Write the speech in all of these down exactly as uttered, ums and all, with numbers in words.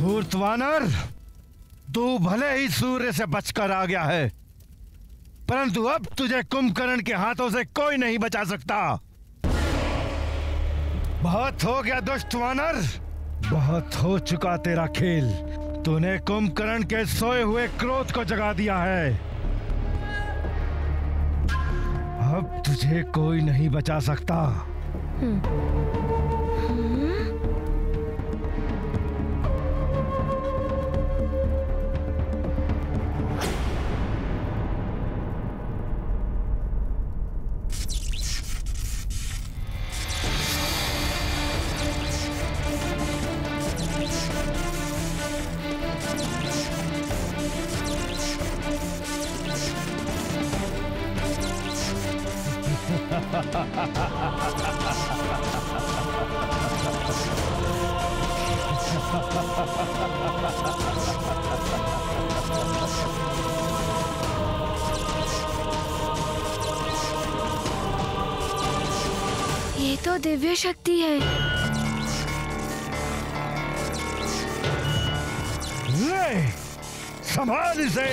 धूर्त वानर, तू भले ही सूर्य से बचकर आ गया है, परंतु अब तुझे कुंभकर्ण के हाथों से कोई नहीं बचा सकता। बहुत हो गया दुष्ट वानर, बहुत हो चुका तेरा खेल। तूने कुंभकर्ण के सोए हुए क्रोध को जगा दिया है। अब तुझे कोई नहीं बचा सकता। ये तो दिव्य शक्ति है। ले, संभाल इसे।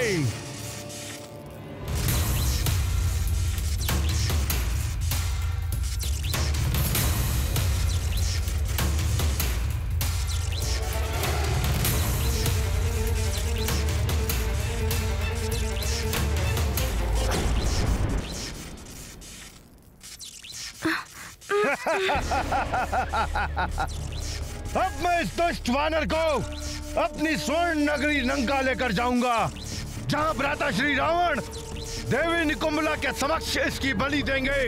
अब मैं इस दुष्ट वानर को अपनी स्वर्ण नगरी लंका लेकर जाऊंगा, जहां भ्राता श्री रावण देवी निकुंभला के समक्ष इसकी बलि देंगे।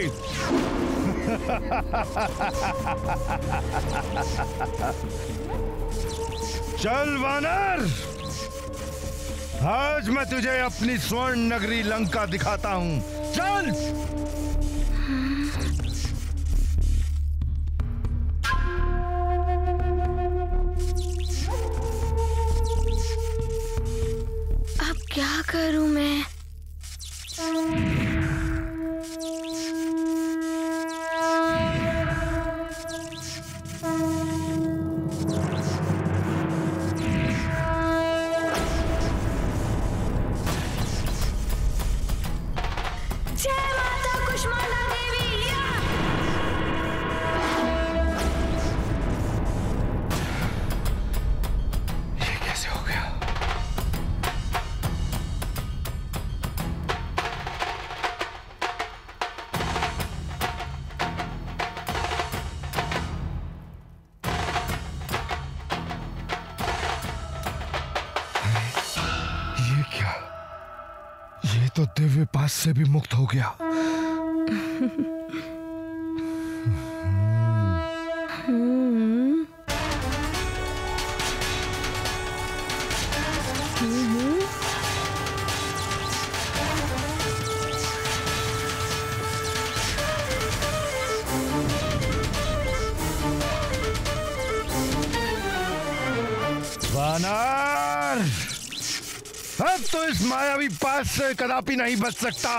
चल वानर, आज मैं तुझे अपनी स्वर्ण नगरी लंका दिखाता हूं। चल। क्या करूं मैं? जय माता कुष्मांडा देवी। ये कैसे हो गया? तो दिव्य पास से भी मुक्त हो गया। वानर, अब तो इस मायावी पास से कदापि नहीं बच सकता।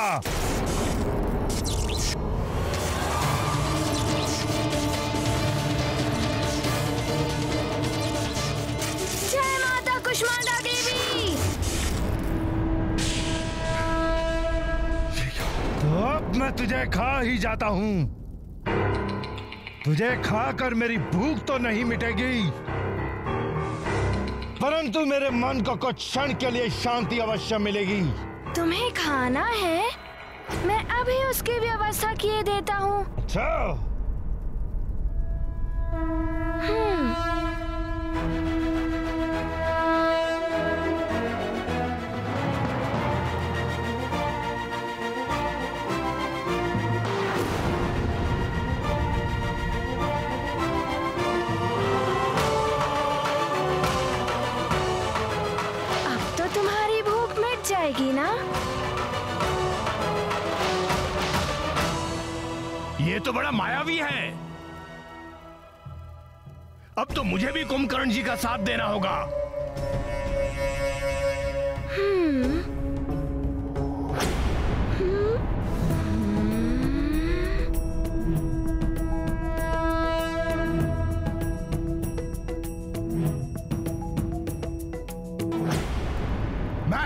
जय माता कुष्मांडा देवी। तो अब मैं तुझे खा ही जाता हूं। तुझे खाकर मेरी भूख तो नहीं मिटेगी, परंतु मेरे मन को कुछ क्षण के लिए शांति अवश्य मिलेगी। तुम्हें खाना है? मैं अभी उसकी व्यवस्था किए देता हूँ। अच्छा। हम्म। जाएगी ना? ये तो बड़ा मायावी है। अब तो मुझे भी कुंभकर्ण जी का साथ देना होगा। हम्म।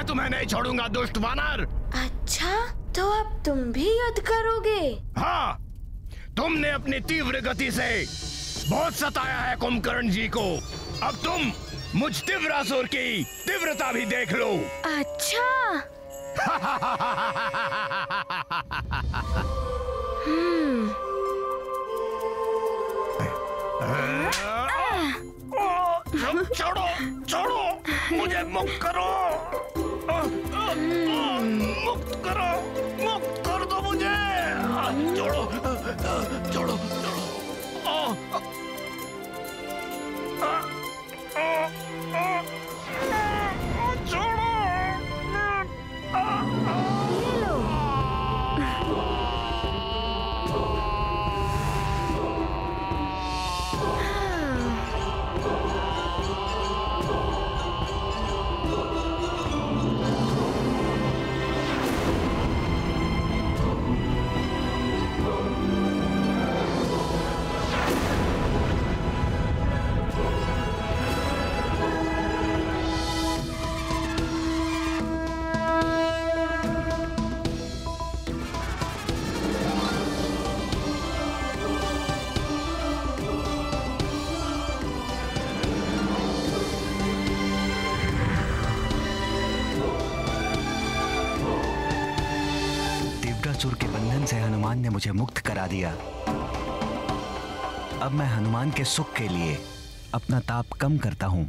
मैं तुम्हें नहीं छोड़ूंगा दुष्ट वानर। अच्छा, तो अब तुम भी युद्ध करोगे? हाँ, तुमने अपनी तीव्र गति से बहुत सताया है कुंभकर्ण जी को। अब तुम मुझ तीव्रासुर की तीव्रता भी देख लो। अच्छा। हम्म। छोड़ो, छोड़ो, मुझे मुक्त करो। मुक्त करो, मुक्त कर दो मुझे। छोड़ो, छोड़ो, छोड़ो। असुर के बंधन से हनुमान ने मुझे मुक्त करा दिया। अब मैं हनुमान के सुख के लिए अपना ताप कम करता हूं।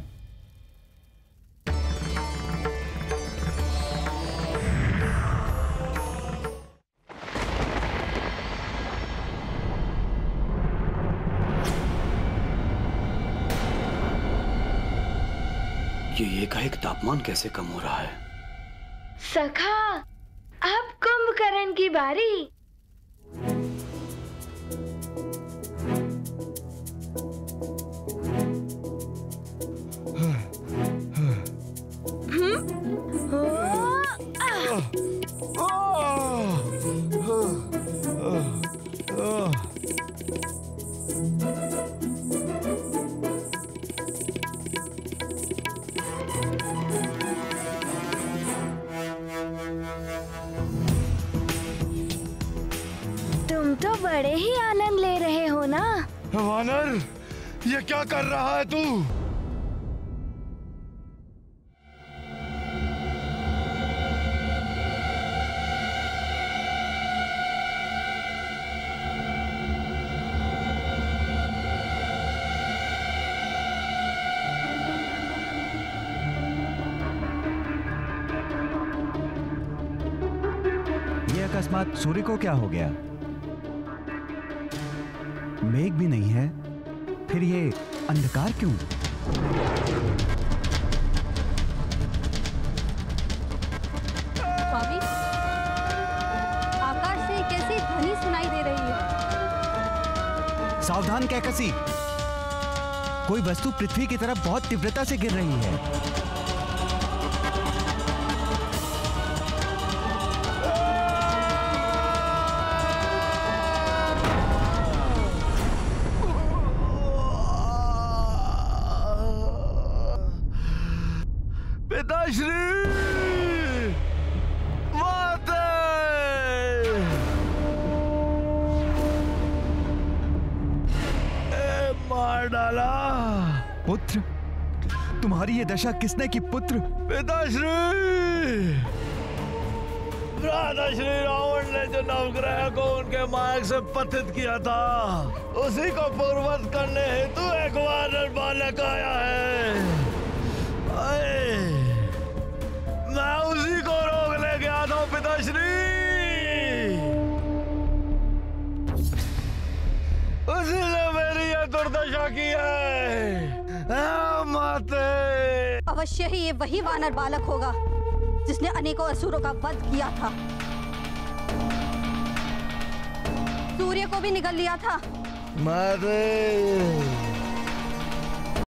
ये एकाएक तापमान कैसे कम हो रहा है? सखा, अब कुंभकर्ण की बारी। तुम तो बड़े ही आनंद ले रहे हो ना? वानर, ये क्या कर रहा है तू? ये अकस्मात सूर्य को क्या हो गया? मेघ भी नहीं है, फिर ये अंधकार क्यों? भाभी, आकाश से कैसी ध्वनि सुनाई दे रही है? सावधान कैकसी, कोई वस्तु पृथ्वी की तरफ बहुत तीव्रता से गिर रही है। पिताश्री, माते! ए, मार डाला। पुत्र, तुम्हारी ये दशा किसने की पुत्र? पिताश्री, भ्राताश्री रावण ने जो नवग्रह को उनके मार्ग से पतित किया था, उसी को पूर्ववत करने हेतु एक वानर बालक आया है। मैं उसी को रोकने गया था पिताश्री। उसी ने मेरी यह दुर्दशा की है। आ, माते! अवश्य ही ये वही वानर बालक होगा जिसने अनेकों असुरों का वध किया था। सूर्य को भी निगल लिया था। माते!